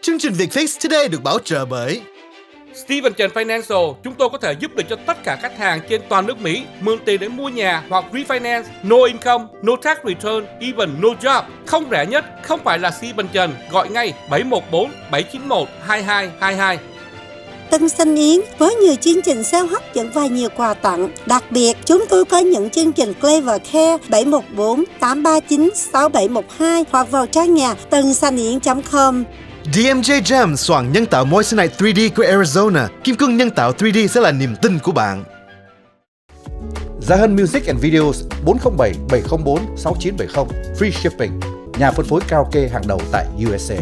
Chương trình Vietfix Today được bảo trợ bởi Steven Trần Financial, chúng tôi có thể giúp được cho tất cả khách hàng trên toàn nước Mỹ mượn tiền để mua nhà hoặc refinance, no income, no tax return, even no job. Không rẻ nhất, không phải là Steven Trần, gọi ngay 714 791 2222. Tân Xanh Yến với nhiều chương trình sale hấp dẫn và nhiều quà tặng. Đặc biệt, chúng tôi có những chương trình Clever Care 714 839 6712 hoặc vào trang nhà tensanyến.com. DMJ Jam xoàng nhân tạo Moissanite 3D của Arizona. Kim cương nhân tạo 3D sẽ là niềm tin của bạn. Gia Hân Music and Videos 407 704 6970 Free Shipping. Nhà phân phối karaoke hàng đầu tại USA.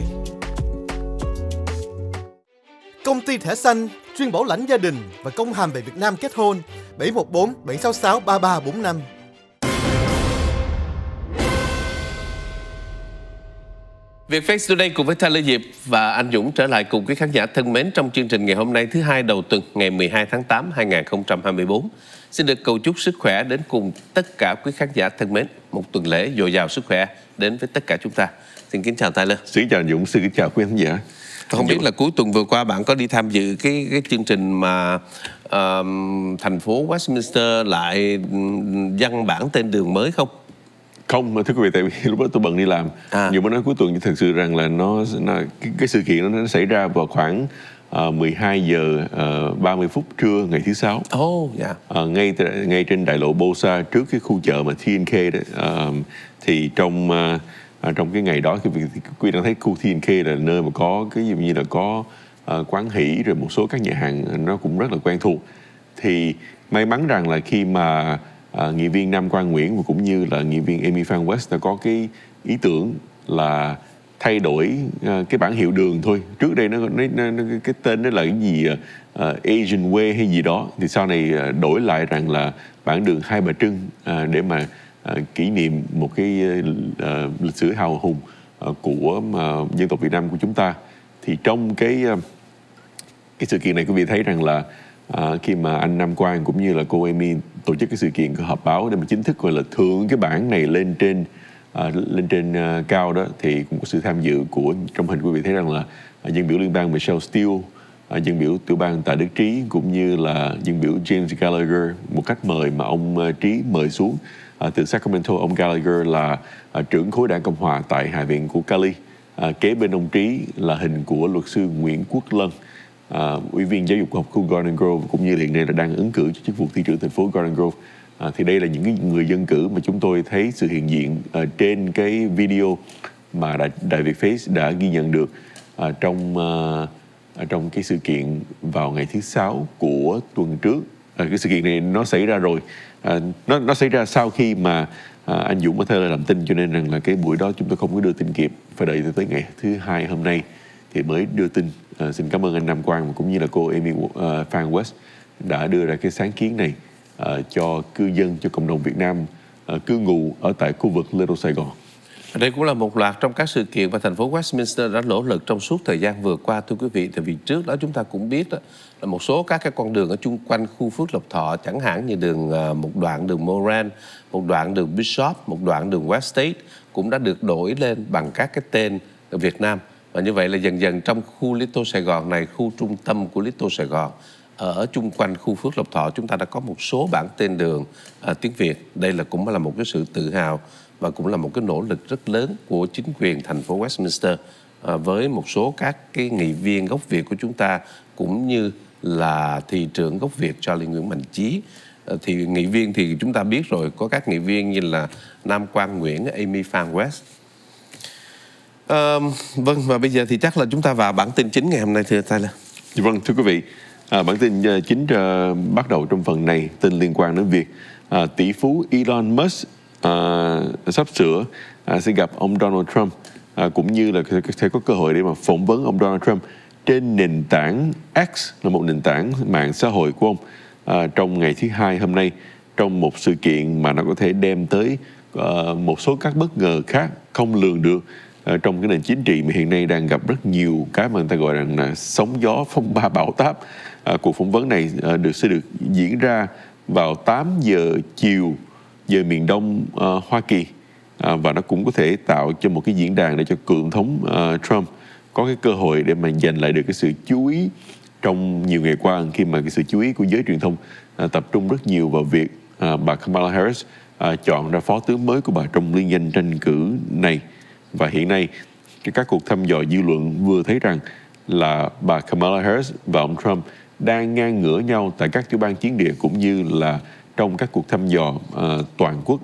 Công ty thẻ xanh chuyên bảo lãnh gia đình và công hàm về Việt Nam kết hôn 714 766 3345. Vietfix Today cùng với Taylor Diệp và anh Dũng trở lại cùng quý khán giả thân mến trong chương trình ngày hôm nay thứ hai đầu tuần ngày 12 tháng 8 2024. Xin được cầu chúc sức khỏe đến cùng tất cả quý khán giả thân mến. Một tuần lễ dồi dào sức khỏe đến với tất cả chúng ta. Xin kính chào Taylor. Xin chào Dũng, xin kính chào quý khán giả. Không biết là cuối tuần vừa qua bạn có đi tham dự cái chương trình mà thành phố Westminster lại dăng bản tên đường mới không? Không, thưa quý vị, tại vì lúc đó tôi bận đi làm. Nhưng mà nói cuối tuần thật sự rằng là cái sự kiện nó xảy ra vào khoảng 12 giờ 30 phút trưa ngày thứ Sáu. Ngay trên đại lộ Bosa trước cái khu chợ mà TNK đó. Thì trong cái ngày đó quý vị đang thấy khu TNK là nơi mà có cái gì như là có quán hỷ rồi một số các nhà hàng nó cũng rất là quen thuộc. Thì may mắn rằng là khi mà nghị viên Nam Quang Nguyễn và cũng như là nghị viên Amy Phan West đã có cái ý tưởng là thay đổi cái bảng hiệu đường thôi. Trước đây nó cái tên nó là cái gì Asian Way hay gì đó, thì sau này đổi lại rằng là bản đường Hai Bà Trưng để mà kỷ niệm một cái lịch sử hào hùng của dân tộc Việt Nam của chúng ta. Thì trong cái sự kiện này quý vị thấy rằng là khi mà anh Nam Quang cũng như là cô Amy tổ chức cái sự kiện họp báo để mà chính thức gọi là thượng cái bảng này lên trên cao đó, thì cũng có sự tham dự của, trong hình quý vị thấy rằng là dân biểu liên bang Michelle Steele, dân biểu tiểu bang Tạ Đức Trí cũng như là dân biểu James Gallagher, một khách mời mà ông Trí mời xuống từ Sacramento. Ông Gallagher là trưởng khối đảng Cộng hòa tại Hạ viện của Cali. Kế bên ông Trí là hình của luật sư Nguyễn Quốc Lân, ủy viên giáo dục học khu Garden Grove, cũng như hiện nay là đang ứng cử cho chức vụ thị trưởng thành phố Garden Grove. Thì đây là những cái người dân cử mà chúng tôi thấy sự hiện diện trên cái video mà Đài Vietfix đã ghi nhận được trong cái sự kiện vào ngày thứ Sáu của tuần trước. Cái sự kiện này nó xảy ra rồi, nó xảy ra sau khi mà anh Dũng có thể là làm tin, cho nên rằng là cái buổi đó chúng tôi không có đưa tin kịp, phải đợi tới ngày thứ Hai hôm nay thì mới đưa tin. Xin cảm ơn anh Nam Quang và cũng như là cô Amy Phan West đã đưa ra cái sáng kiến này cho cư dân, cho cộng đồng Việt Nam cư ngụ ở tại khu vực Little Sài Gòn. Đây cũng là một loạt trong các sự kiện mà thành phố Westminster đã nỗ lực trong suốt thời gian vừa qua, thưa quý vị. Tại vì trước đó chúng ta cũng biết đó, là một số các cái con đường ở chung quanh khu Phước Lộc Thọ, chẳng hạn như một đoạn đường Moran, một đoạn đường Bishop, một đoạn đường West State cũng đã được đổi lên bằng các cái tên Việt Nam. Và như vậy là dần dần trong khu Little Sài Gòn này, khu trung tâm của Little Sài Gòn, ở chung quanh khu Phước Lộc Thọ, chúng ta đã có một số bảng tên đường tiếng Việt. Đây cũng là một cái sự tự hào và cũng là một cái nỗ lực rất lớn của chính quyền thành phố Westminster với một số các cái nghị viên gốc Việt của chúng ta, cũng như là thị trưởng gốc Việt Charlie Nguyễn Mạnh Chí. Thì nghị viên thì chúng ta biết rồi, có các nghị viên như là Nam Quang Nguyễn, Amy Phan West. Vâng, và bây giờ thì chắc là chúng ta vào bản tin chính ngày hôm nay, thưa Taylor. Vâng, thưa quý vị, bản tin chính bắt đầu trong phần này, tin liên quan đến việc tỷ phú Elon Musk sắp sửa sẽ gặp ông Donald Trump, cũng như là sẽ có cơ hội để mà phỏng vấn ông Donald Trump trên nền tảng X, là một nền tảng mạng xã hội của ông, trong ngày thứ Hai hôm nay, trong một sự kiện mà nó có thể đem tới một số các bất ngờ khác không lường được trong cái nền chính trị mà hiện nay đang gặp rất nhiều cái mà người ta gọi là sóng gió, phong ba, bão táp. Cuộc phỏng vấn này sẽ được diễn ra vào 8 giờ chiều giờ miền Đông Hoa Kỳ, và nó cũng có thể tạo cho một cái diễn đàn để cho cựu tổng thống Trump có cái cơ hội để mà giành lại được cái sự chú ý trong nhiều ngày qua, khi mà cái sự chú ý của giới truyền thông tập trung rất nhiều vào việc bà Kamala Harris chọn ra phó tướng mới của bà trong liên danh tranh cử này. Và hiện nay các cuộc thăm dò dư luận vừa thấy rằng là bà Kamala Harris và ông Trump đang ngang ngửa nhau tại các tiểu bang chiến địa cũng như là trong các cuộc thăm dò toàn quốc.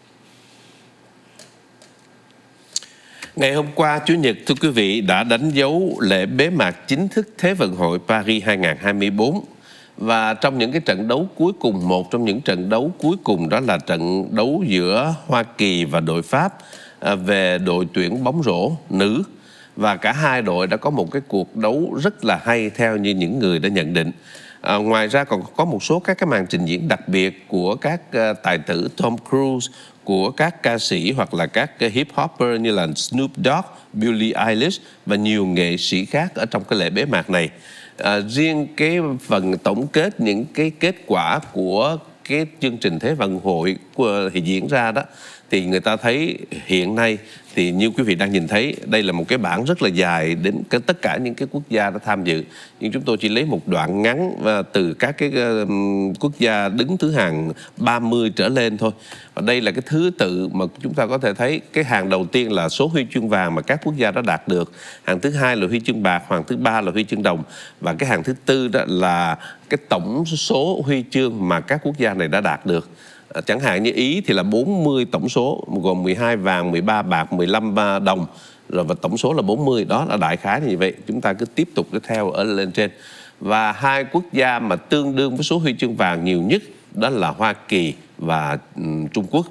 Ngày hôm qua, Chủ nhật, thưa quý vị, đã đánh dấu lễ bế mạc chính thức Thế vận hội Paris 2024. Và trong những cái trận đấu cuối cùng, một trong những trận đấu cuối cùng đó là trận đấu giữa Hoa Kỳ và đội Pháp về đội tuyển bóng rổ nữ. Và cả hai đội đã có một cái cuộc đấu rất là hay theo như những người đã nhận định. Ngoài ra còn có một số các cái màn trình diễn đặc biệt của các tài tử Tom Cruise, của các ca sĩ hoặc là các hip hopper như là Snoop Dogg, Billie Eilish và nhiều nghệ sĩ khác ở trong cái lễ bế mạc này. Riêng cái phần tổng kết những cái kết quả của cái chương trình Thế vận hội thì diễn ra đó, thì người ta thấy hiện nay thì như quý vị đang nhìn thấy, đây là một cái bảng rất là dài đến tất cả những cái quốc gia đã tham dự. Nhưng chúng tôi chỉ lấy một đoạn ngắn từ các cái quốc gia đứng thứ hạng 30 trở lên thôi. Và đây là cái thứ tự mà chúng ta có thể thấy. Cái hàng đầu tiên là số huy chương vàng mà các quốc gia đã đạt được. Hàng thứ hai là huy chương bạc, hàng thứ ba là huy chương đồng. Và cái hàng thứ tư đó là cái tổng số huy chương mà các quốc gia này đã đạt được. Chẳng hạn như Ý thì là 40 tổng số, gồm 12 vàng, 13 bạc, 15 đồng, rồi và tổng số là 40. Đó là đại khái như vậy. Chúng ta cứ tiếp tục để theo ở lên trên. Và hai quốc gia mà tương đương với số huy chương vàng nhiều nhất đó là Hoa Kỳ và Trung Quốc,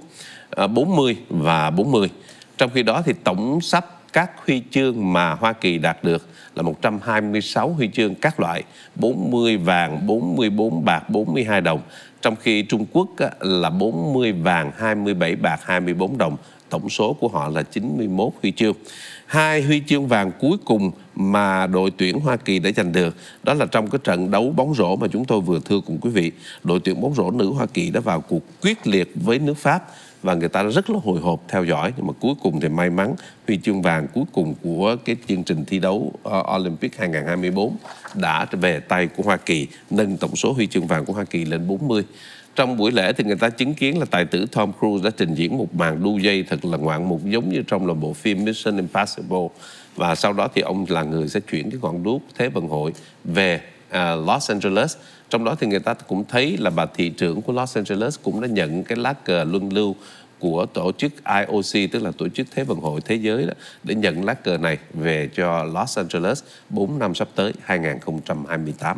40 và 40. Trong khi đó thì tổng sắp các huy chương mà Hoa Kỳ đạt được là 126 huy chương các loại, 40 vàng, 44 bạc, 42 đồng. Trong khi Trung Quốc là 40 vàng, 27 bạc, 24 đồng. Tổng số của họ là 91 huy chương. Hai huy chương vàng cuối cùng mà đội tuyển Hoa Kỳ đã giành được đó là trong cái trận đấu bóng rổ mà chúng tôi vừa thưa cùng quý vị. Đội tuyển bóng rổ nữ Hoa Kỳ đã vào cuộc quyết liệt với nước Pháp và người ta rất là hồi hộp theo dõi, nhưng mà cuối cùng thì may mắn huy chương vàng cuối cùng của cái chương trình thi đấu Olympic 2024 đã về tay của Hoa Kỳ, nâng tổng số huy chương vàng của Hoa Kỳ lên 40. Trong buổi lễ thì người ta chứng kiến là tài tử Tom Cruise đã trình diễn một màn đu dây thật là ngoạn mục, giống như trong là bộ phim Mission Impossible. Và sau đó thì ông là người sẽ chuyển cái ngọn đuốc Thế vận hội về Los Angeles. Trong đó thì người ta cũng thấy là bà thị trưởng của Los Angeles cũng đã nhận cái lá cờ luân lưu của tổ chức IOC, tức là tổ chức Thế vận hội thế giới đó, để nhận lá cờ này về cho Los Angeles 4 năm sắp tới 2028.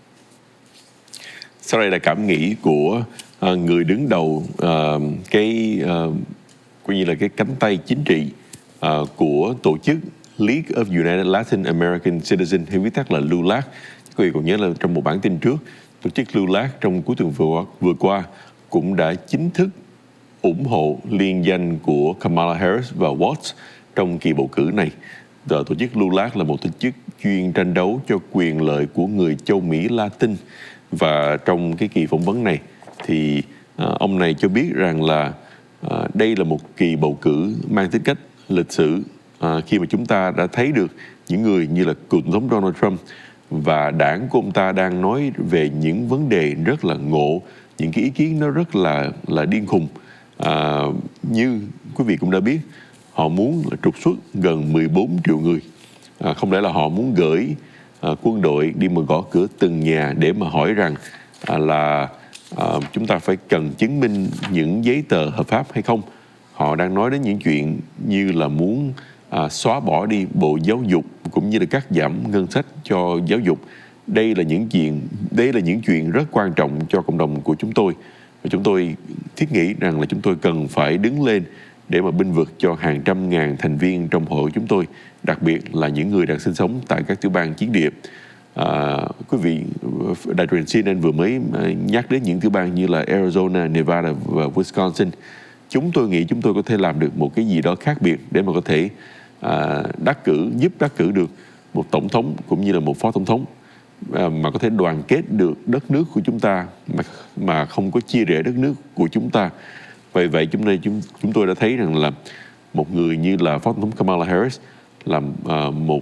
Sau đây là cảm nghĩ của người đứng đầu coi như là cái cánh tay chính trị của tổ chức League of United Latin American Citizens, hay viết tắt là LULAC. Quý vị còn nhớ là trong một bản tin trước, tổ chức LULAC trong cuối tuần vừa qua cũng đã chính thức ủng hộ liên danh của Kamala Harris và Watts trong kỳ bầu cử này. Tổ chức LULAC là một tổ chức chuyên tranh đấu cho quyền lợi của người châu Mỹ Latin. Và trong cái kỳ phỏng vấn này thì ông này cho biết rằng là đây là một kỳ bầu cử mang tính cách lịch sử, khi mà chúng ta đã thấy được những người như là cựu tổng thống Donald Trump và đảng của ông ta đang nói về những vấn đề rất là ngộ, những cái ý kiến nó rất là điên khùng. Như quý vị cũng đã biết, họ muốn là trục xuất gần 14 triệu người. Không lẽ là họ muốn gửi quân đội đi mà gõ cửa từng nhà để mà hỏi rằng là chúng ta phải cần chứng minh những giấy tờ hợp pháp hay không. Họ đang nói đến những chuyện như là muốn xóa bỏ đi Bộ Giáo dục cũng như là cắt giảm ngân sách cho giáo dục. Đây là những chuyện rất quan trọng cho cộng đồng của chúng tôi. Và chúng tôi thiết nghĩ rằng là chúng tôi cần phải đứng lên để mà bênh vực cho hàng trăm ngàn thành viên trong hội chúng tôi, đặc biệt là những người đang sinh sống tại các tiểu bang chiến địa. Quý vị, đài truyền CNN vừa mới nhắc đến những tiểu bang như là Arizona, Nevada và Wisconsin. Chúng tôi nghĩ chúng tôi có thể làm được một cái gì đó khác biệt để mà có thể giúp đắc cử được một tổng thống cũng như là một phó tổng thống mà có thể đoàn kết được đất nước của chúng ta mà không có chia rẽ đất nước của chúng ta. Vậy chúng tôi đã thấy rằng là một người như là phó tổng thống Kamala Harris là một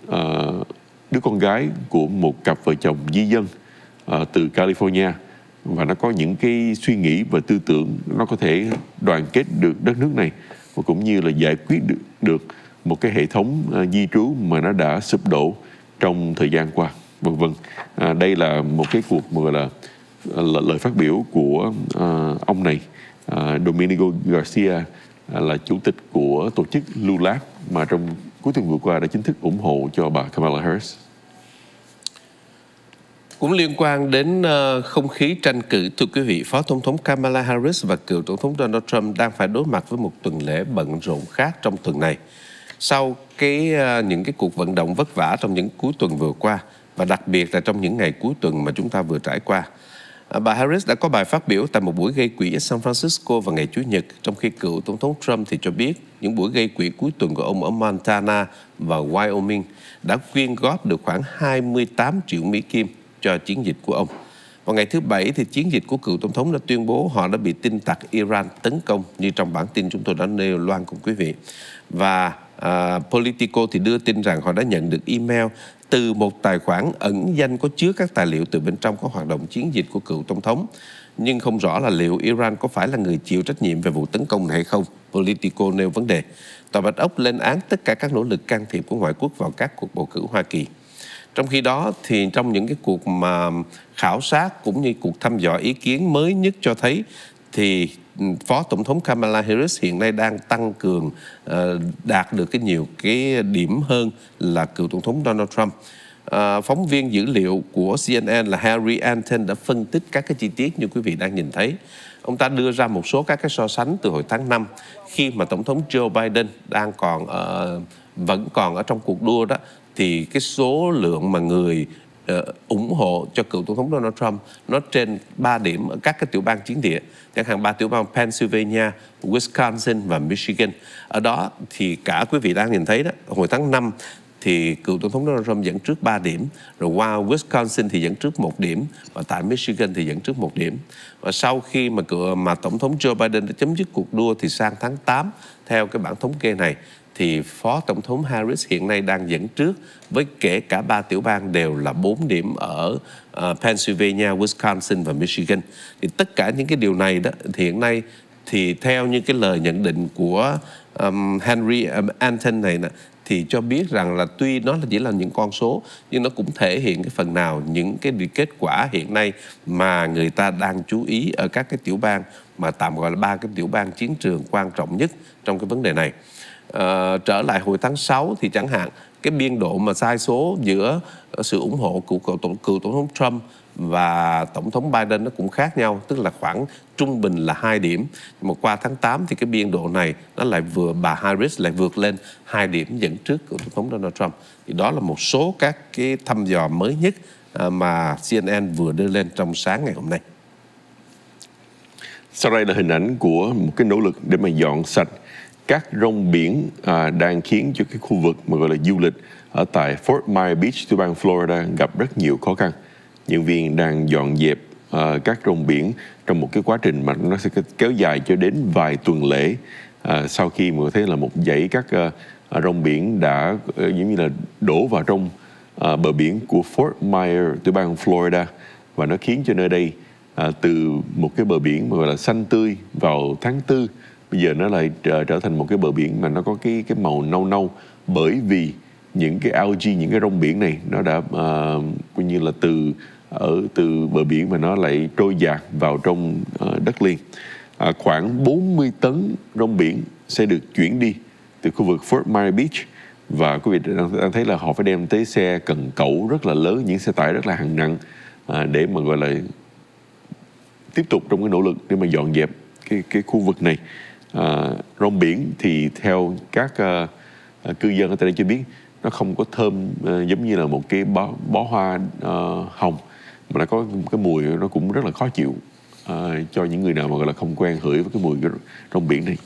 đứa con gái của một cặp vợ chồng di dân từ California, và nó có những cái suy nghĩ và tư tưởng nó có thể đoàn kết được đất nước này, và cũng như là giải quyết được một cái hệ thống di trú mà nó đã sụp đổ trong thời gian qua, vân vân. Đây là một cái cuộc mà gọi là lời phát biểu của ông này, Domenico Garcia, là chủ tịch của tổ chức LULAC, mà trong cuối tuần vừa qua đã chính thức ủng hộ cho bà Kamala Harris. Cũng liên quan đến không khí tranh cử, thưa quý vị, Phó Tổng thống Kamala Harris và cựu Tổng thống Donald Trump đang phải đối mặt với một tuần lễ bận rộn khác trong tuần này. Sau những cái cuộc vận động vất vả trong những cuối tuần vừa qua, và đặc biệt là trong những ngày cuối tuần mà chúng ta vừa trải qua, bà Harris đã có bài phát biểu tại một buổi gây quỹ ở San Francisco vào ngày Chủ nhật, trong khi cựu Tổng thống Trump thì cho biết những buổi gây quỹ cuối tuần của ông ở Montana và Wyoming đã quyên góp được khoảng 28 triệu Mỹ Kim cho chiến dịch của ông. Vào ngày thứ Bảy thì chiến dịch của cựu Tổng thống đã tuyên bố họ đã bị tin tặc Iran tấn công, như trong bản tin chúng tôi đã nêu loan cùng quý vị. Và Politico thì đưa tin rằng họ đã nhận được email từ một tài khoản ẩn danh có chứa các tài liệu từ bên trong có hoạt động chiến dịch của cựu Tổng thống. Nhưng không rõ là liệu Iran có phải là người chịu trách nhiệm về vụ tấn công này hay không. Politico nêu vấn đề. Tòa Bạch Ốc lên án tất cả các nỗ lực can thiệp của ngoại quốc vào các cuộc bầu cử Hoa Kỳ. Trong khi đó thì trong những cái cuộc mà khảo sát cũng như cuộc thăm dò ý kiến mới nhất cho thấy thì Phó Tổng thống Kamala Harris hiện nay đang tăng cường đạt được nhiều cái điểm hơn là cựu Tổng thống Donald Trump. Phóng viên dữ liệu của CNN là Harry Anton đã phân tích các cái chi tiết như quý vị đang nhìn thấy. Ông ta đưa ra một số các cái so sánh từ hồi tháng 5 khi mà Tổng thống Joe Biden vẫn còn ở trong cuộc đua đó, thì cái số lượng mà người ủng hộ cho cựu Tổng thống Donald Trump nó trên 3 điểm ở các cái tiểu bang chiến địa, chẳng hạn 3 tiểu bang Pennsylvania, Wisconsin và Michigan. Ở đó thì cả quý vị đang nhìn thấy đó, hồi tháng 5 thì cựu Tổng thống Donald Trump dẫn trước 3 điểm, rồi qua Wisconsin thì dẫn trước 1 điểm, và tại Michigan thì dẫn trước 1 điểm. Và sau khi mà Tổng thống Joe Biden đã chấm dứt cuộc đua thì sang tháng 8, theo cái bảng thống kê này, thì Phó Tổng thống Harris hiện nay đang dẫn trước với kể cả 3 tiểu bang đều là 4 điểm ở Pennsylvania, Wisconsin và Michigan. Thì tất cả những cái điều này đó thì hiện nay thì theo như cái lời nhận định của Henry Anton này nè, thì cho biết rằng là tuy nó chỉ là những con số nhưng nó cũng thể hiện cái phần nào những cái kết quả hiện nay mà người ta đang chú ý ở các cái tiểu bang mà tạm gọi là 3 cái tiểu bang chiến trường quan trọng nhất trong cái vấn đề này. Trở lại hồi tháng 6 thì chẳng hạn cái biên độ mà sai số giữa sự ủng hộ của cựu Tổng thống Trump và Tổng thống Biden nó cũng khác nhau, tức là khoảng trung bình là 2 điểm. Nhưng mà qua tháng 8 thì cái biên độ này nó lại bà Harris lại vượt lên 2 điểm dẫn trước của Tổng thống Donald Trump. Thì đó là một số các cái thăm dò mới nhất mà CNN vừa đưa lên trong sáng ngày hôm nay. Sau đây là hình ảnh của một cái nỗ lực để mà dọn sạch các rong biển đang khiến cho cái khu vực mà gọi là du lịch ở tại Fort Myers Beach, tiểu bang Florida gặp rất nhiều khó khăn. Nhân viên đang dọn dẹp các rong biển trong một cái quá trình mà nó sẽ kéo dài cho đến vài tuần lễ sau khi mà thấy là một dãy các rong biển đã giống như là đổ vào trong bờ biển của Fort Myers, tiểu bang Florida, và nó khiến cho nơi đây từ một cái bờ biển mà gọi là xanh tươi vào tháng 4 bây giờ nó lại trở thành một cái bờ biển mà nó có cái màu nâu nâu, bởi vì những cái algae, những cái rong biển này nó đã coi như là từ bờ biển mà nó lại trôi dạt vào trong đất liền. Khoảng 40 tấn rong biển sẽ được chuyển đi từ khu vực Fort Myers Beach, và quý vị đang thấy là họ phải đem tới xe cần cẩu rất là lớn, những xe tải rất là hạng nặng để mà gọi là tiếp tục trong cái nỗ lực để mà dọn dẹp cái khu vực này. Rong biển thì theo các cư dân ở tại đây cho biết nó không có thơm giống như là một cái bó hoa hồng, mà nó có cái mùi nó cũng rất là khó chịu cho những người nào mà gọi là không quen hửi với cái mùi rong biển này.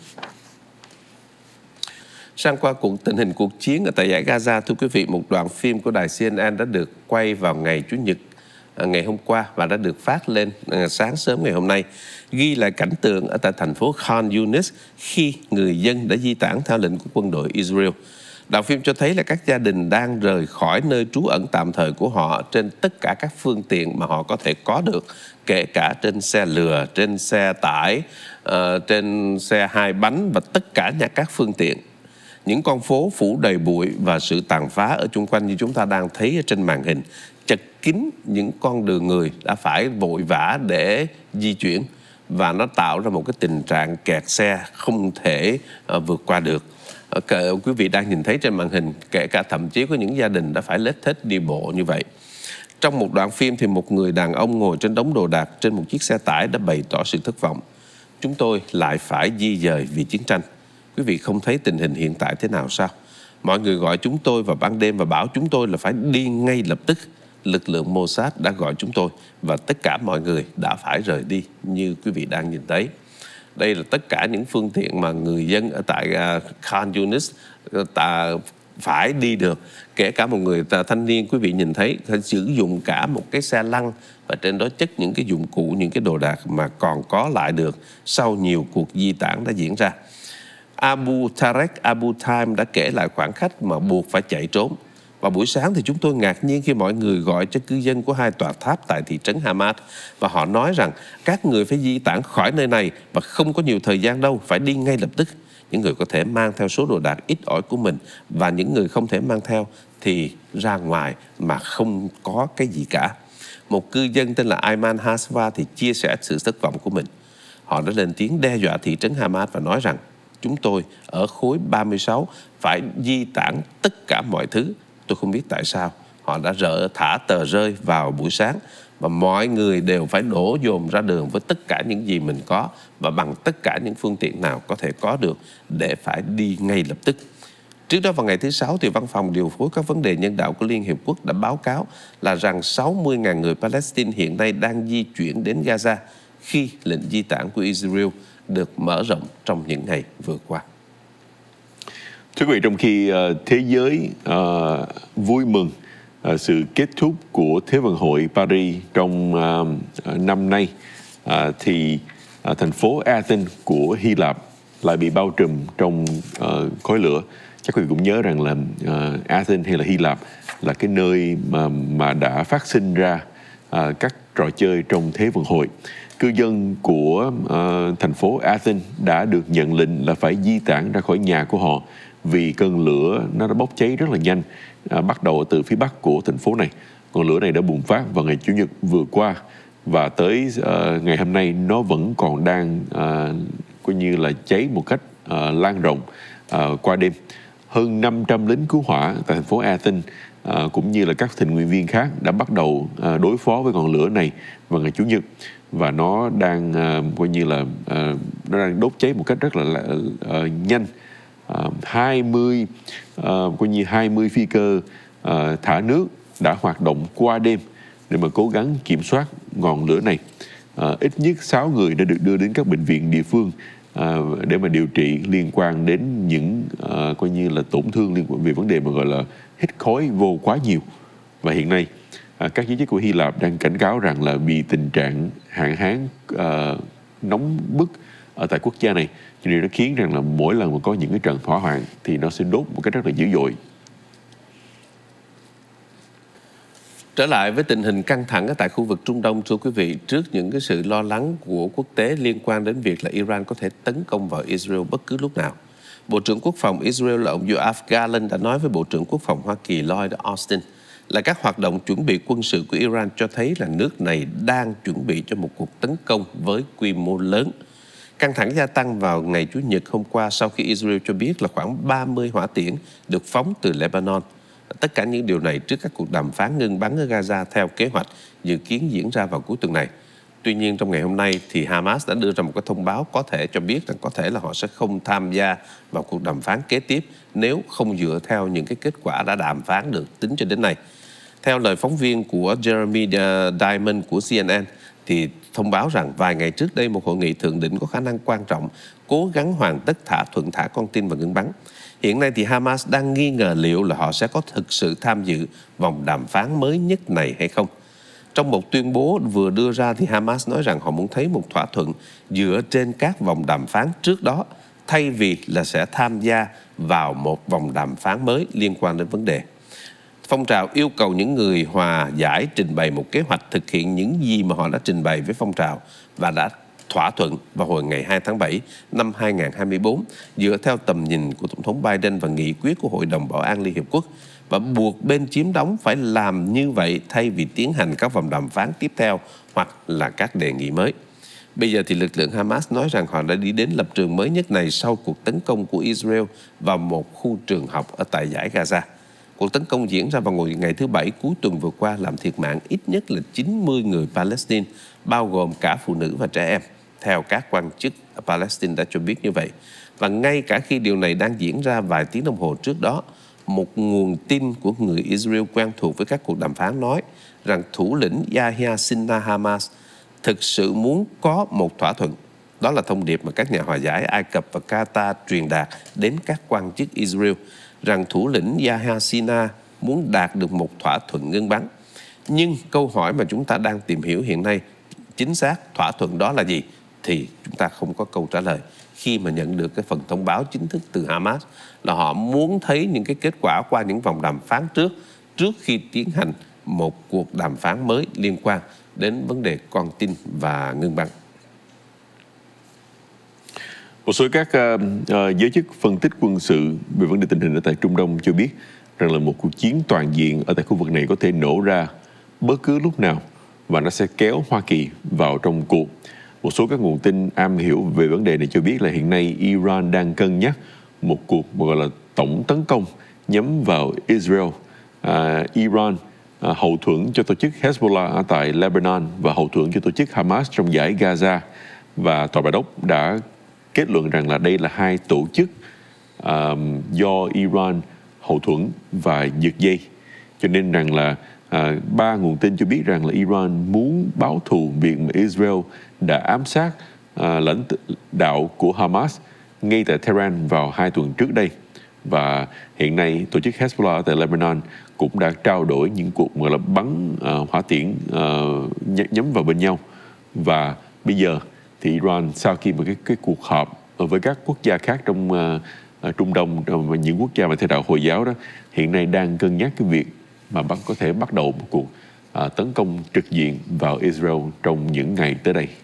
Sang qua tình hình cuộc chiến ở tại dải Gaza, thưa quý vị, một đoạn phim của đài CNN đã được quay vào ngày Chủ nhật ngày hôm qua và đã được phát lên sáng sớm ngày hôm nay, ghi lại cảnh tượng ở tại thành phố Khan Yunis khi người dân đã di tản theo lệnh của quân đội Israel. Đoạn phim cho thấy là các gia đình đang rời khỏi nơi trú ẩn tạm thời của họ trên tất cả các phương tiện mà họ có thể có được, kể cả trên xe lừa, trên xe tải, trên xe hai bánh và tất cả các phương tiện. Những con phố phủ đầy bụi và sự tàn phá ở chung quanh như chúng ta đang thấy ở trên màn hình, chật kín những con đường người đã phải vội vã để di chuyển, và nó tạo ra một cái tình trạng kẹt xe không thể vượt qua được. Quý vị đang nhìn thấy trên màn hình, kể cả thậm chí có những gia đình đã phải lết thết đi bộ như vậy. Trong một đoạn phim thì một người đàn ông ngồi trên đống đồ đạc trên một chiếc xe tải đã bày tỏ sự thất vọng. Chúng tôi lại phải di dời vì chiến tranh. Quý vị không thấy tình hình hiện tại thế nào sao? Mọi người gọi chúng tôi vào ban đêm và bảo chúng tôi là phải đi ngay lập tức. Lực lượng Mossad đã gọi chúng tôi và tất cả mọi người đã phải rời đi như quý vị đang nhìn thấy. Đây là tất cả những phương tiện mà người dân ở tại Khan Yunis phải đi được. Kể cả một người thanh niên quý vị nhìn thấy sử dụng cả một cái xe lăn và trên đó chất những cái dụng cụ, những cái đồ đạc mà còn có lại được sau nhiều cuộc di tản đã diễn ra. Abu Tarek Abu Taim đã kể lại khoảnh khắc mà buộc phải chạy trốn. Vào buổi sáng thì chúng tôi ngạc nhiên khi mọi người gọi cho cư dân của 2 tòa tháp tại thị trấn Hamad và họ nói rằng các người phải di tản khỏi nơi này và không có nhiều thời gian đâu, phải đi ngay lập tức. Những người có thể mang theo số đồ đạc ít ỏi của mình và những người không thể mang theo thì ra ngoài mà không có cái gì cả. Một cư dân tên là Ayman Haswa thì chia sẻ sự thất vọng của mình. Họ đã lên tiếng đe dọa thị trấn Hamad và nói rằng chúng tôi ở khối 36 phải di tản tất cả mọi thứ. Tôi không biết tại sao họ đã thả tờ rơi vào buổi sáng và mọi người đều phải đổ dồn ra đường với tất cả những gì mình có và bằng tất cả những phương tiện nào có thể có được để phải đi ngay lập tức. Trước đó vào ngày thứ Sáu thì Văn phòng điều phối các vấn đề nhân đạo của Liên Hiệp Quốc đã báo cáo là rằng 60.000 người Palestine hiện nay đang di chuyển đến Gaza khi lệnh di tản của Israel được mở rộng trong những ngày vừa qua. Thưa quý vị, trong khi thế giới vui mừng sự kết thúc của Thế vận hội Paris trong năm nay, thì thành phố Athens của Hy Lạp lại bị bao trùm trong khói lửa. Chắc quý vị cũng nhớ rằng là Athens hay là Hy Lạp là cái nơi mà đã phát sinh ra các trò chơi trong Thế vận hội. Cư dân của thành phố Athens đã được nhận lệnh là phải di tản ra khỏi nhà của họ vì cơn lửa nó đã bốc cháy rất là nhanh, bắt đầu từ phía bắc của thành phố này. Ngọn lửa này đã bùng phát vào ngày Chủ nhật vừa qua và tới ngày hôm nay nó vẫn còn đang coi như là cháy một cách lan rộng qua đêm. Hơn 500 lính cứu hỏa tại thành phố Athens cũng như là các tình nguyện viên khác đã bắt đầu đối phó với ngọn lửa này vào ngày Chủ nhật, và nó đang coi như là nó đang đốt cháy một cách rất là nhanh. 20 phi cơ thả nước đã hoạt động qua đêm để mà cố gắng kiểm soát ngọn lửa này. Ít nhất 6 người đã được đưa đến các bệnh viện địa phương để mà điều trị liên quan đến những coi như là tổn thương liên quan về vấn đề mà gọi là hít khói vô quá nhiều. Và hiện nay các giới chức của Hy Lạp đang cảnh cáo rằng là vì tình trạng hạn hán nóng bức ở tại quốc gia này, cho nên nó khiến rằng là mỗi lần mà có những cái trận hỏa hoạn thì nó sẽ đốt một cách rất là dữ dội. Trở lại với tình hình căng thẳng ở tại khu vực Trung Đông, thưa quý vị, trước những cái sự lo lắng của quốc tế liên quan đến việc là Iran có thể tấn công vào Israel bất cứ lúc nào, Bộ trưởng Quốc phòng Israel là ông Yoav Gallant đã nói với Bộ trưởng Quốc phòng Hoa Kỳ Lloyd Austin là các hoạt động chuẩn bị quân sự của Iran cho thấy là nước này đang chuẩn bị cho một cuộc tấn công với quy mô lớn. Căng thẳng gia tăng vào ngày Chủ nhật hôm qua sau khi Israel cho biết là khoảng 30 hỏa tiễn được phóng từ Lebanon. Tất cả những điều này trước các cuộc đàm phán ngưng bắn ở Gaza theo kế hoạch dự kiến diễn ra vào cuối tuần này. Tuy nhiên trong ngày hôm nay thì Hamas đã đưa ra một cái thông báo có thể cho biết rằng có thể là họ sẽ không tham gia vào cuộc đàm phán kế tiếp nếu không dựa theo những cái kết quả đã đàm phán được tính cho đến nay. Theo lời phóng viên của Jeremy Diamond của CNN thì thông báo rằng vài ngày trước đây một hội nghị thượng đỉnh có khả năng quan trọng cố gắng hoàn tất thỏa thuận thả con tin và ngưng bắn. Hiện nay thì Hamas đang nghi ngờ liệu là họ sẽ có thực sự tham dự vòng đàm phán mới nhất này hay không. Trong một tuyên bố vừa đưa ra thì Hamas nói rằng họ muốn thấy một thỏa thuận dựa trên các vòng đàm phán trước đó thay vì là sẽ tham gia vào một vòng đàm phán mới liên quan đến vấn đề. Phong trào yêu cầu những người hòa giải trình bày một kế hoạch thực hiện những gì mà họ đã trình bày với phong trào và đã thỏa thuận vào hồi ngày 2 tháng 7 năm 2024 dựa theo tầm nhìn của Tổng thống Biden và nghị quyết của Hội đồng Bảo an Liên Hiệp Quốc, và buộc bên chiếm đóng phải làm như vậy thay vì tiến hành các vòng đàm phán tiếp theo hoặc là các đề nghị mới. Bây giờ thì lực lượng Hamas nói rằng họ đã đi đến lập trường mới nhất này sau cuộc tấn công của Israel vào một khu trường học ở tại dải Gaza. Cuộc tấn công diễn ra vào ngày thứ Bảy cuối tuần vừa qua làm thiệt mạng ít nhất là 90 người Palestine, bao gồm cả phụ nữ và trẻ em, theo các quan chức Palestine đã cho biết như vậy. Và ngay cả khi điều này đang diễn ra vài tiếng đồng hồ trước đó, một nguồn tin của người Israel quen thuộc với các cuộc đàm phán nói rằng thủ lĩnh Yahya Sinwar Hamas thực sự muốn có một thỏa thuận. Đó là thông điệp mà các nhà hòa giải Ai Cập và Qatar truyền đạt đến các quan chức Israel, rằng thủ lĩnh Yahya Sinwar muốn đạt được một thỏa thuận ngưng bắn. Nhưng câu hỏi mà chúng ta đang tìm hiểu hiện nay, chính xác thỏa thuận đó là gì, thì chúng ta không có câu trả lời khi mà nhận được cái phần thông báo chính thức từ Hamas là họ muốn thấy những cái kết quả qua những vòng đàm phán trước khi tiến hành một cuộc đàm phán mới liên quan đến vấn đề con tin và ngưng bắn. Một số các giới chức phân tích quân sự về vấn đề tình hình ở tại Trung Đông cho biết rằng là một cuộc chiến toàn diện ở tại khu vực này có thể nổ ra bất cứ lúc nào và nó sẽ kéo Hoa Kỳ vào trong cuộc. Một số các nguồn tin am hiểu về vấn đề này cho biết là hiện nay Iran đang cân nhắc một cuộc gọi là tổng tấn công nhắm vào Israel. Iran hậu thuẫn cho tổ chức Hezbollah ở tại Lebanon và hậu thuẫn cho tổ chức Hamas trong dải Gaza. Và Tòa Bạch Ốc đã kết luận rằng là đây là hai tổ chức do Iran hậu thuẫn và giật dây. Cho nên rằng là ba nguồn tin cho biết rằng là Iran muốn báo thù việc mà Israel đã ám sát lãnh đạo của Hamas ngay tại Tehran vào 2 tuần trước đây. Và hiện nay tổ chức Hezbollah tại Lebanon cũng đã trao đổi những cuộc gọi là bắn hỏa tiễn nhắm vào bên nhau. Và bây giờ thì Iran sau khi mà cái cuộc họp với các quốc gia khác trong Trung Đông và những quốc gia mà theo đạo Hồi giáo đó, hiện nay đang cân nhắc cái việc mà có thể bắt đầu một cuộc tấn công trực diện vào Israel trong những ngày tới đây.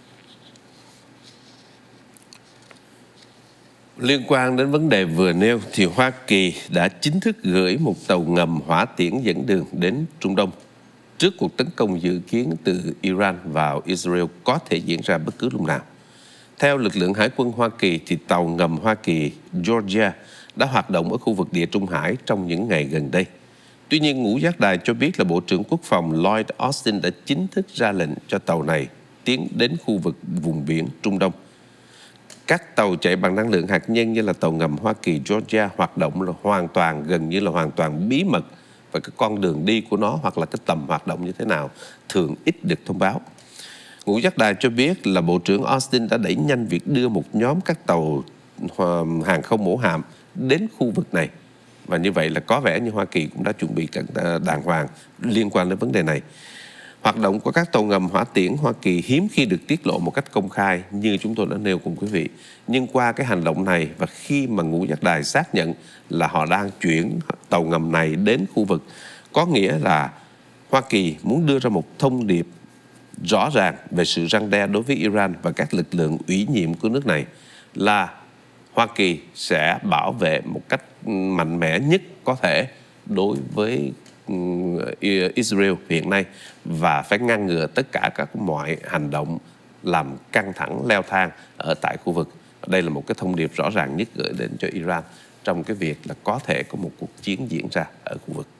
Liên quan đến vấn đề vừa nêu thì Hoa Kỳ đã chính thức gửi một tàu ngầm hỏa tiễn dẫn đường đến Trung Đông trước cuộc tấn công dự kiến từ Iran vào Israel có thể diễn ra bất cứ lúc nào. Theo lực lượng Hải quân Hoa Kỳ thì tàu ngầm Hoa Kỳ Georgia đã hoạt động ở khu vực Địa Trung Hải trong những ngày gần đây. Tuy nhiên, ngũ giác đài cho biết là Bộ trưởng Quốc phòng Lloyd Austin đã chính thức ra lệnh cho tàu này tiến đến khu vực vùng biển Trung Đông. Các tàu chạy bằng năng lượng hạt nhân như là tàu ngầm Hoa Kỳ Georgia hoạt động là gần như là hoàn toàn bí mật, và cái con đường đi của nó hoặc là cái tầm hoạt động như thế nào thường ít được thông báo. Ngũ giác đài cho biết là Bộ trưởng Austin đã đẩy nhanh việc đưa một nhóm các tàu hàng không mẫu hạm đến khu vực này. Và như vậy là có vẻ như Hoa Kỳ cũng đã chuẩn bị đàng hoàng liên quan đến vấn đề này. Hoạt động của các tàu ngầm hỏa tiễn Hoa Kỳ hiếm khi được tiết lộ một cách công khai như chúng tôi đã nêu cùng quý vị. Nhưng qua cái hành động này và khi mà ngũ giác đài xác nhận là họ đang chuyển tàu ngầm này đến khu vực, có nghĩa là Hoa Kỳ muốn đưa ra một thông điệp rõ ràng về sự răn đe đối với Iran và các lực lượng ủy nhiệm của nước này là Hoa Kỳ sẽ bảo vệ một cách mạnh mẽ nhất có thể đối với Israel hiện nay và phải ngăn ngừa tất cả các mọi hành động làm căng thẳng leo thang ở tại khu vực. Đây là một cái thông điệp rõ ràng nhất gửi đến cho Iran trong cái việc là có thể có một cuộc chiến diễn ra ở khu vực.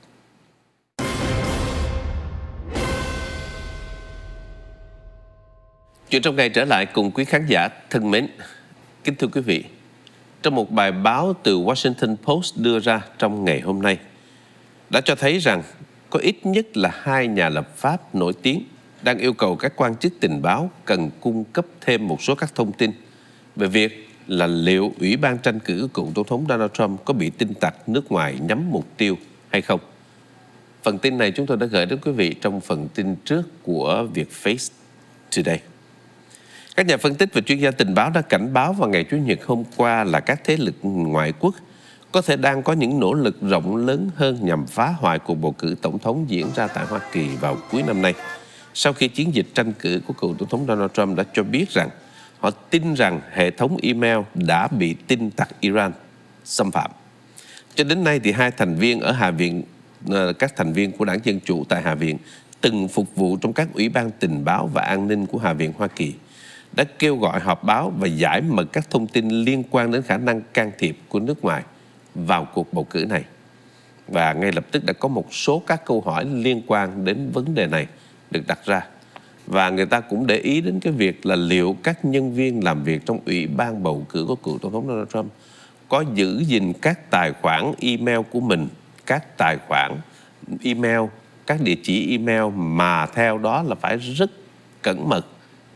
Chuyện trong ngày trở lại cùng quý khán giả thân mến. Kính thưa quý vị, trong một bài báo từ Washington Post đưa ra trong ngày hôm nay đã cho thấy rằng có ít nhất là 2 nhà lập pháp nổi tiếng đang yêu cầu các quan chức tình báo cần cung cấp thêm một số các thông tin về việc là liệu Ủy ban tranh cử cựu Tổng thống Donald Trump có bị tin tặc nước ngoài nhắm mục tiêu hay không. Phần tin này chúng tôi đã gửi đến quý vị trong phần tin trước của Việt Face Today. Các nhà phân tích và chuyên gia tình báo đã cảnh báo vào ngày Chủ nhật hôm qua là các thế lực ngoại quốc có thể đang có những nỗ lực rộng lớn hơn nhằm phá hoại cuộc bầu cử tổng thống diễn ra tại Hoa Kỳ vào cuối năm nay, sau khi chiến dịch tranh cử của cựu Tổng thống Donald Trump đã cho biết rằng họ tin rằng hệ thống email đã bị tin tặc Iran xâm phạm. Cho đến nay thì hai thành viên ở Hạ viện, các thành viên của Đảng Dân Chủ tại Hạ viện từng phục vụ trong các ủy ban tình báo và an ninh của Hạ viện Hoa Kỳ đã kêu gọi họp báo và giải mật các thông tin liên quan đến khả năng can thiệp của nước ngoài vào cuộc bầu cử này. Và ngay lập tức đã có một số các câu hỏi liên quan đến vấn đề này được đặt ra. Và người ta cũng để ý đến cái việc là liệu các nhân viên làm việc trong ủy ban bầu cử của cựu Tổng thống Donald Trump có giữ gìn các tài khoản email của mình, các tài khoản email, các địa chỉ email mà theo đó là phải rất cẩn mật,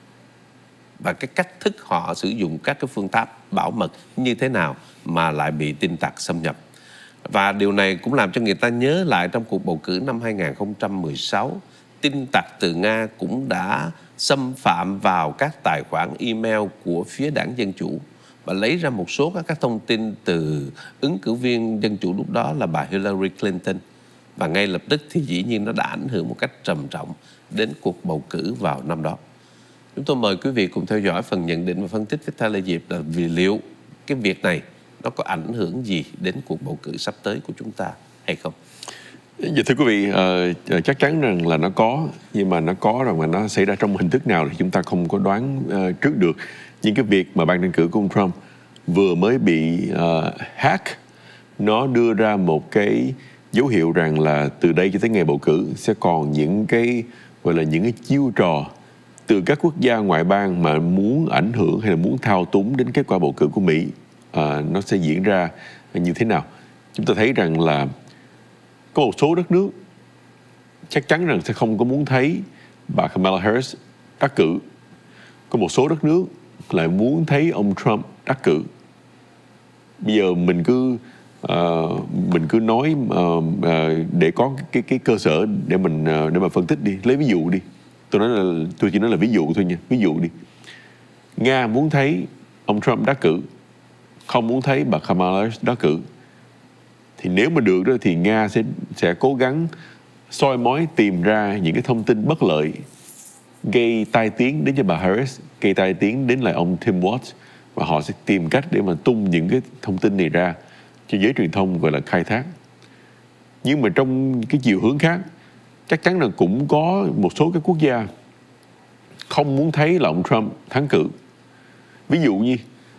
và cái cách thức họ sử dụng các cái phương pháp bảo mật như thế nào mà lại bị tin tặc xâm nhập. Và điều này cũng làm cho người ta nhớ lại trong cuộc bầu cử năm 2016, tin tặc từ Nga cũng đã xâm phạm vào các tài khoản email của phía Đảng Dân Chủ và lấy ra một số các thông tin từ ứng cử viên Dân Chủ lúc đó là bà Hillary Clinton. Và ngay lập tức thì dĩ nhiên nó đã ảnh hưởng một cách trầm trọng đến cuộc bầu cử vào năm đó. Chúng tôi mời quý vị cùng theo dõi phần nhận định và phân tích với Thái Lê Diệp là vì liệu cái việc này nó có ảnh hưởng gì đến cuộc bầu cử sắp tới của chúng ta hay không? Dạ thưa quý vị, chắc chắn rằng là nó có, nhưng mà nó có rồi mà nó xảy ra trong hình thức nào thì chúng ta không có đoán trước được. Nhưng cái việc mà ban tranh cử của ông Trump vừa mới bị hack, nó đưa ra một cái dấu hiệu rằng là từ đây cho tới ngày bầu cử sẽ còn những cái gọi là những cái chiêu trò từ các quốc gia ngoại bang mà muốn ảnh hưởng hay là muốn thao túng đến kết quả bầu cử của Mỹ. Nó sẽ diễn ra như thế nào? Chúng ta thấy rằng là có một số đất nước chắc chắn rằng sẽ không có muốn thấy bà Kamala Harris đắc cử. Có một số đất nước lại muốn thấy ông Trump đắc cử. Bây giờ mình cứ nói để có cái cơ sở để mà phân tích đi. Lấy ví dụ đi. Tôi chỉ nói là ví dụ thôi nha. Ví dụ đi. Nga muốn thấy ông Trump đắc cử, không muốn thấy bà Kamala Harris đắc cử. Thì nếu mà được đó thì Nga sẽ cố gắng soi mói tìm ra những cái thông tin bất lợi gây tai tiếng đến cho bà Harris, gây tai tiếng đến lại ông Tim Walz, và họ sẽ tìm cách để mà tung những cái thông tin này ra cho giới truyền thông gọi là khai thác. Nhưng mà trong cái chiều hướng khác, chắc chắn là cũng có một số cái quốc gia không muốn thấy là ông Trump thắng cử. Ví dụ như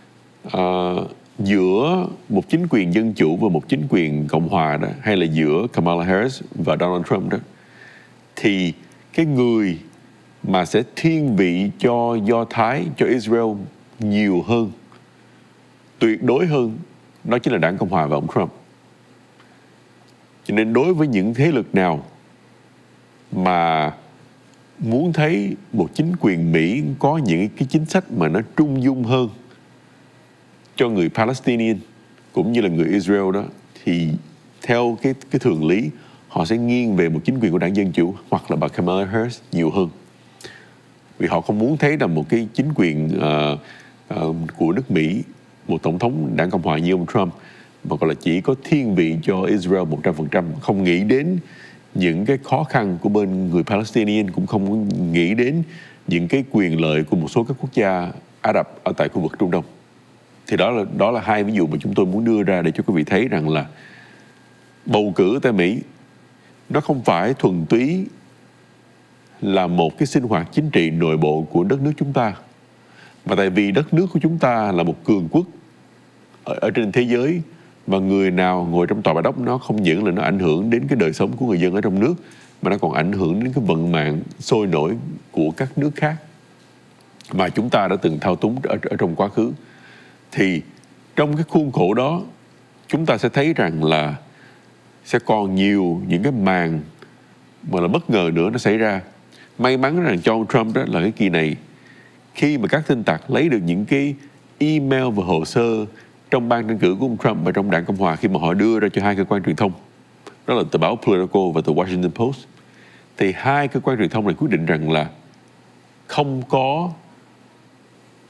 giữa một chính quyền dân chủ và một chính quyền cộng hòa đó, hay là giữa Kamala Harris và Donald Trump đó, thì cái người mà sẽ thiên vị cho Do Thái, cho Israel nhiều hơn, tuyệt đối hơn, đó chính là đảng Cộng hòa và ông Trump. Cho nên đối với những thế lực nào mà muốn thấy một chính quyền Mỹ có những cái chính sách mà nó trung dung hơn cho người Palestinian cũng như là người Israel đó, thì theo cái thường lý họ sẽ nghiêng về một chính quyền của đảng Dân Chủ hoặc là bà Kamala Harris nhiều hơn, vì họ không muốn thấy là một cái chính quyền của nước Mỹ, một tổng thống đảng Cộng hòa như ông Trump mà gọi là chỉ có thiên vị cho Israel 100%, không nghĩ đến những cái khó khăn của bên người Palestinian, cũng không nghĩ đến những cái quyền lợi của một số các quốc gia Ả Rập ở tại khu vực Trung Đông. Thì đó là hai ví dụ mà chúng tôi muốn đưa ra để cho quý vị thấy rằng là bầu cử tại Mỹ nó không phải thuần túy là một cái sinh hoạt chính trị nội bộ của đất nước chúng ta, mà tại vì đất nước của chúng ta là một cường quốc ở trên thế giới, và người nào ngồi trong tòa bạch ốc nó không những là nó ảnh hưởng đến cái đời sống của người dân ở trong nước, mà nó còn ảnh hưởng đến cái vận mạng sôi nổi của các nước khác mà chúng ta đã từng thao túng ở trong quá khứ. Thì trong cái khuôn khổ đó, chúng ta sẽ thấy rằng là sẽ còn nhiều những cái màn mà là bất ngờ nữa nó xảy ra. May mắn rằng cho ông Trump đó là cái kỳ này, khi mà các tin tặc lấy được những cái email và hồ sơ trong ban tranh cử của ông Trump và trong đảng Cộng hòa, khi mà họ đưa ra cho hai cơ quan truyền thông, đó là tờ báo Politico và tờ Washington Post, thì hai cơ quan truyền thông này quyết định rằng là không có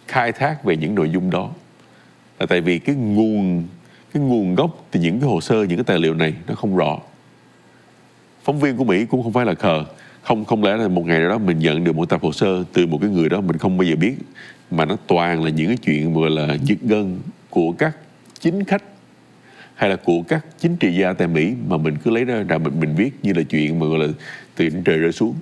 khai thác về những nội dung đó. Là tại vì cái nguồn gốc từ những cái hồ sơ, những cái tài liệu này nó không rõ. Phóng viên của Mỹ cũng không phải là khờ. Không lẽ là một ngày nào đó mình nhận được một tập hồ sơ từ một cái người đó mình không bao giờ biết, mà nó toàn là những cái chuyện gọi là giật gân của các chính khách hay là của các chính trị gia tại Mỹ mà mình cứ lấy ra mình viết như là chuyện mà gọi là từ trời rơi xuống.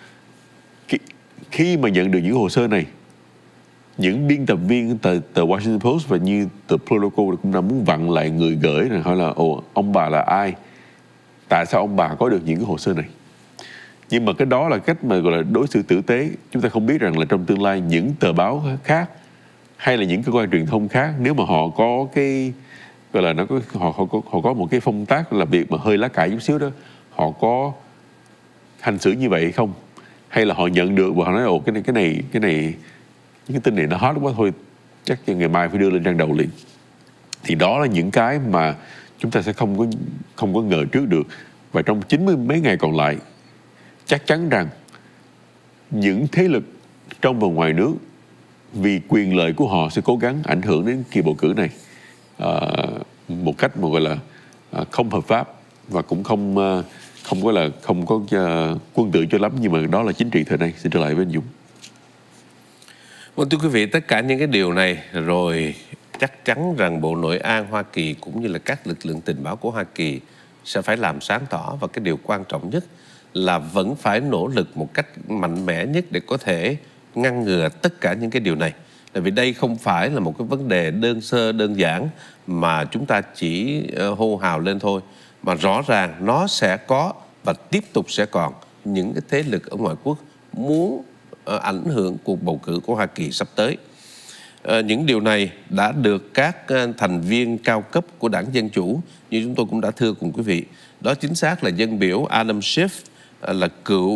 Khi mà nhận được những hồ sơ này, những biên tập viên tờ Washington Post và như tờ Politico cũng đã muốn vặn lại người gửi này, hỏi là ông bà là ai, tại sao ông bà có được những cái hồ sơ này. Nhưng mà cái đó là cách mà gọi là đối xử tử tế. Chúng ta không biết rằng là trong tương lai những tờ báo khác hay là những cơ quan truyền thông khác, nếu mà họ có cái gọi là họ có một cái phong tác làm việc mà hơi lá cải chút xíu đó, họ có hành xử như vậy hay không, hay là họ nhận được và họ nói cái này những cái tin này nó hot quá thôi, chắc ngày mai phải đưa lên trang đầu liền. Thì đó là những cái mà chúng ta sẽ không có ngờ trước được. Và trong 90 mấy ngày còn lại, chắc chắn rằng những thế lực trong và ngoài nước vì quyền lợi của họ sẽ cố gắng ảnh hưởng đến kỳ bầu cử này một cách mà gọi là không hợp pháp và cũng không có quân tử cho lắm, nhưng mà đó là chính trị thời nay. Xin trở lại với anh Dũng. Vâng, thưa quý vị, tất cả những cái điều này rồi chắc chắn rằng Bộ Nội an Hoa Kỳ cũng như là các lực lượng tình báo của Hoa Kỳ sẽ phải làm sáng tỏ, và cái điều quan trọng nhất là vẫn phải nỗ lực một cách mạnh mẽ nhất để có thể ngăn ngừa tất cả những cái điều này. Tại vì đây không phải là một cái vấn đề đơn sơ đơn giản mà chúng ta chỉ hô hào lên thôi, mà rõ ràng nó sẽ có và tiếp tục sẽ còn những cái thế lực ở ngoại quốc muốn ảnh hưởng cuộc bầu cử của Hoa Kỳ sắp tới. Những điều này đã được các thành viên cao cấp của đảng Dân Chủ, như chúng tôi cũng đã thưa cùng quý vị, đó chính xác là dân biểu Adam Schiff, là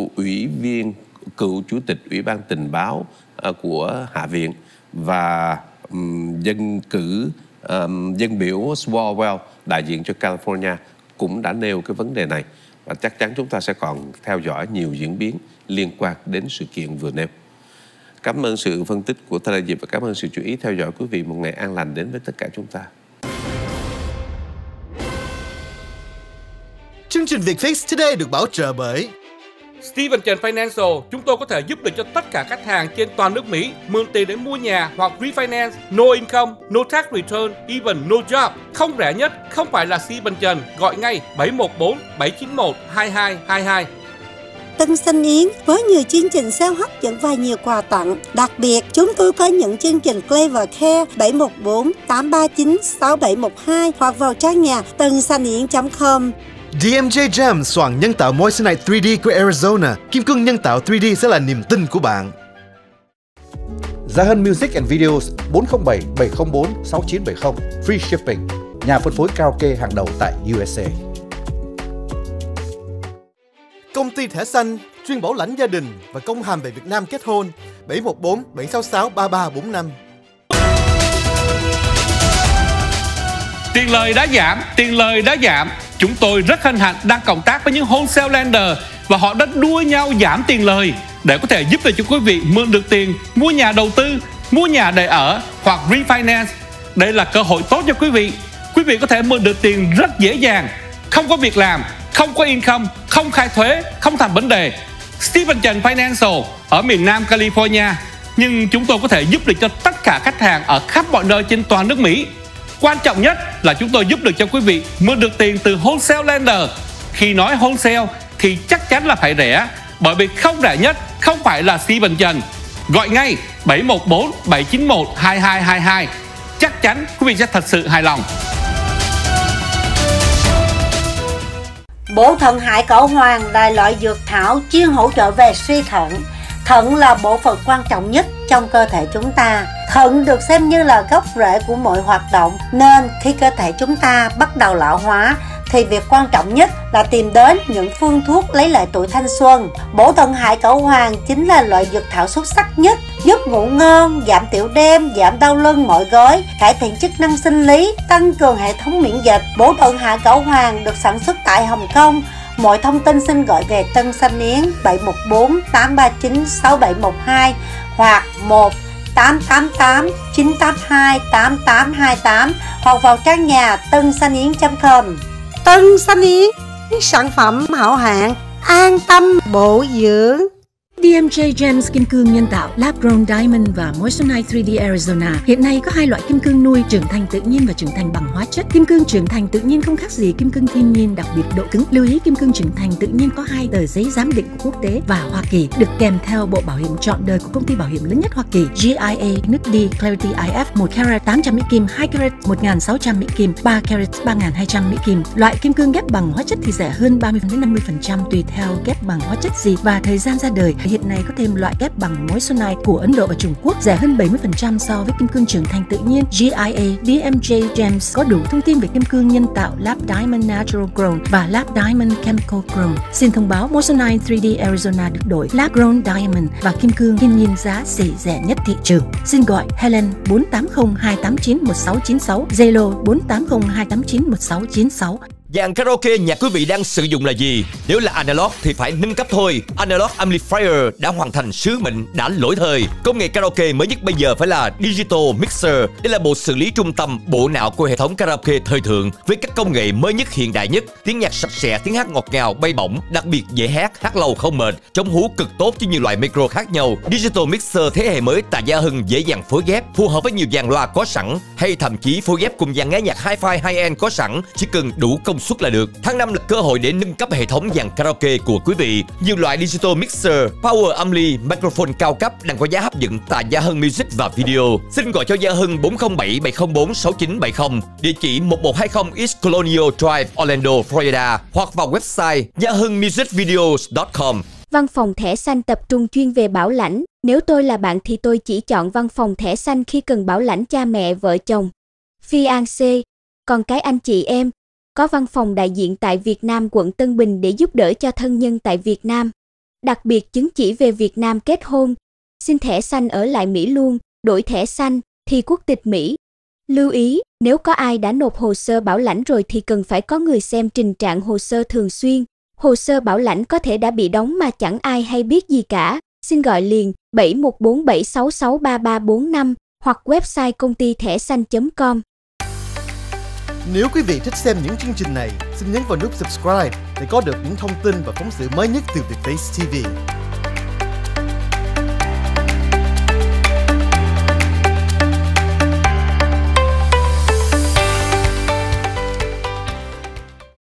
cựu chủ tịch Ủy ban Tình báo của Hạ viện, và dân biểu Swalwell đại diện cho California cũng đã nêu cái vấn đề này, và chắc chắn chúng ta sẽ còn theo dõi nhiều diễn biến liên quan đến sự kiện vừa nêu. Cảm ơn sự phân tích của Thầy Diệp và cảm ơn sự chú ý theo dõi quý vị. Một ngày an lành đến với tất cả chúng ta. Chương trình VietFix Today được bảo trợ bởi Steven Trần Financial. Chúng tôi có thể giúp được cho tất cả khách hàng trên toàn nước Mỹ mượn tiền để mua nhà hoặc refinance, no income, no tax return, even no job. Không rẻ nhất, không phải là Steven Trần. Gọi ngay 714 791 2222. Tân Xanh Yến với nhiều chương trình sale hấp dẫn và nhiều quà tặng. Đặc biệt, chúng tôi có những chương trình Clever Care 714 839 6712 hoặc vào trang nhà tầngsanyến.com. DMJ Jam xoàng nhân tạo Moissanite 3D của Arizona. Kim cương nhân tạo 3D sẽ là niềm tin của bạn. Gia Hân Music and Videos 407 704 6970 Free Shipping. Nhà phân phối karaoke hàng đầu tại USA. Công ty thẻ xanh chuyên bảo lãnh gia đình và công hàm về Việt Nam kết hôn 714 766 3345. Tiền lời đã giảm. Chúng tôi rất hân hạnh đang cộng tác với những wholesale lender và họ đã đua nhau giảm tiền lời để có thể giúp cho quý vị mượn được tiền mua nhà đầu tư, mua nhà để ở hoặc refinance. Đây là cơ hội tốt cho quý vị. Quý vị có thể mượn được tiền rất dễ dàng, không có việc làm, không có income, không khai thuế, không thành vấn đề. Steven Trần Financial ở miền Nam California, nhưng chúng tôi có thể giúp được cho tất cả khách hàng ở khắp mọi nơi trên toàn nước Mỹ. Quan trọng nhất là chúng tôi giúp được cho quý vị mượn được tiền từ wholesale lender. Khi nói wholesale thì chắc chắn là phải rẻ, bởi vì không rẻ nhất không phải là Steven Trần. Gọi ngay 714 791 2222. Chắc chắn quý vị sẽ thật sự hài lòng. Bổ thận hải cẩu hoàng là loại dược thảo chuyên hỗ trợ về suy thận. Thận là bộ phận quan trọng nhất trong cơ thể chúng ta. Thận được xem như là gốc rễ của mọi hoạt động, nên khi cơ thể chúng ta bắt đầu lão hóa thì việc quan trọng nhất là tìm đến những phương thuốc lấy lại tuổi thanh xuân. Bổ thận hải cẩu hoàng chính là loại dược thảo xuất sắc nhất, giúp ngủ ngon, giảm tiểu đêm, giảm đau lưng mỏi gối, cải thiện chức năng sinh lý, tăng cường hệ thống miễn dịch. Bổ thận hải cẩu hoàng được sản xuất tại Hồng Kông. Mọi thông tin xin gọi về Tân Xanh Yến 714 839 6712 hoặc 1 888 982 8828 hoặc vào trang nhà tânxanyến.com. Tân Xanh Yến, sản phẩm hảo hạng, an tâm bổ dưỡng. DMJ Gems kim cương nhân tạo Lab Grown Diamond và Moissanite 3D Arizona. Hiện nay có hai loại kim cương nuôi, trưởng thành tự nhiên và trưởng thành bằng hóa chất. Kim cương trưởng thành tự nhiên không khác gì kim cương thiên nhiên, đặc biệt độ cứng. Lưu ý, kim cương trưởng thành tự nhiên có 2 tờ giấy giám định của quốc tế và Hoa Kỳ, được kèm theo bộ bảo hiểm trọn đời của công ty bảo hiểm lớn nhất Hoa Kỳ GIA, nước D, Clarity IF, 1 carat 800 Mỹ Kim, 2 carat 1.600 Mỹ Kim, 3 carat 3.200 Mỹ Kim. Loại kim cương ghép bằng hóa chất thì rẻ hơn 30-50% tùy theo ghép bằng hóa chất gì và thời gian ra đời. Hiện nay có thêm loại ghép bằng Moissanite của Ấn Độ và Trung Quốc, rẻ hơn 70% so với kim cương trưởng thành tự nhiên. GIA, DMJ Gems có đủ thông tin về kim cương nhân tạo Lab Diamond Natural Grown và Lab Diamond Chemical Grown. Xin thông báo Moissanite 3D Arizona được đổi Lab Grown Diamond và kim cương thiên nhiên giá rẻ nhất thị trường. Xin gọi Helen 480 289 1696, Zalo 480 289 1696. Dàn karaoke nhà quý vị đang sử dụng là gì? Nếu là analog thì phải nâng cấp thôi. Analog Amplifier đã hoàn thành sứ mệnh, đã lỗi thời. Công nghệ karaoke mới nhất bây giờ phải là Digital Mixer. Đây là bộ xử lý trung tâm, bộ não của hệ thống karaoke thời thượng với các công nghệ mới nhất, hiện đại nhất. Tiếng nhạc sạch sẽ, tiếng hát ngọt ngào, bay bổng, đặc biệt dễ hát lâu không mệt, chống hú cực tốt với nhiều loại micro khác nhau. Digital Mixer thế hệ mới tại Gia Hưng dễ dàng phối ghép, phù hợp với nhiều dàn loa có sẵn hay thậm chí phối ghép cùng dàn nghe nhạc hi-fi high-end có sẵn, chỉ cần đủ công suất là được. Tháng 5 là cơ hội để nâng cấp hệ thống dàn karaoke của quý vị. Nhiều loại Digital Mixer, Power Ampli, microphone cao cấp đang có giá hấp dẫn tại Gia Hưng Music và Video. Xin gọi cho Gia Hưng 407 704 6970, địa chỉ 1120 East Colonial Drive, Orlando, Florida, hoặc vào website yahungmusicvideos.com. Văn phòng thẻ xanh tập trung chuyên về bảo lãnh. Nếu tôi là bạn thì tôi chỉ chọn văn phòng thẻ xanh khi cần bảo lãnh cha mẹ, vợ chồng, fiancé, con cái, anh chị em. Có văn phòng đại diện tại Việt Nam, quận Tân Bình để giúp đỡ cho thân nhân tại Việt Nam. Đặc biệt chứng chỉ về Việt Nam kết hôn, xin thẻ xanh ở lại Mỹ luôn, đổi thẻ xanh, thi quốc tịch Mỹ. Lưu ý, nếu có ai đã nộp hồ sơ bảo lãnh rồi thì cần phải có người xem trình trạng hồ sơ thường xuyên. Hồ sơ bảo lãnh có thể đã bị đóng mà chẳng ai hay biết gì cả. Xin gọi liền 7147663345 hoặc website công ty thẻ xanh.com. Nếu quý vị thích xem những chương trình này, xin nhấn vào nút subscribe để có được những thông tin và phóng sự mới nhất từ Vietface TV.